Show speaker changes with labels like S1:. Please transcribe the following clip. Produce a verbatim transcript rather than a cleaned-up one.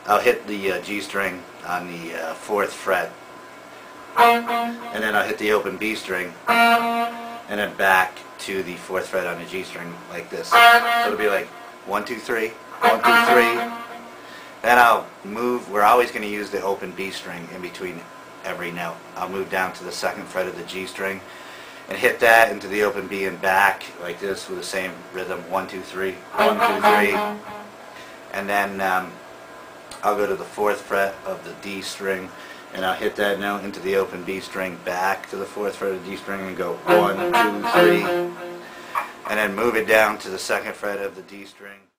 S1: I'll hit the uh, G string on the uh, fourth fret, and then I'll hit the open B string, and then back to the fourth fret on the G string like this. So it'll be like one, two, three, one, two, three. Then I'll move. We're always going to use the open B string in between every note. I'll move down to the second fret of the G string and hit that into the open B and back like this with the same rhythm. One, two, three, one, two, three. And then um, I'll go to the fourth fret of the D string, and I'll hit that note into the open B string, back to the fourth fret of the D string, and go one, two, three, and then move it down to the second fret of the D string.